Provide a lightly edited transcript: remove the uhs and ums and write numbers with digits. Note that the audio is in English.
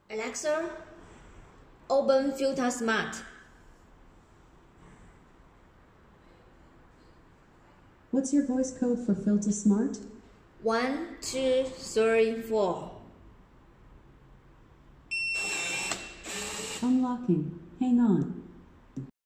Alexa, open FILTA Smart. What's your voice code for FILTA Smart? 1, 2, 3, 4. Unlocking. Hang on.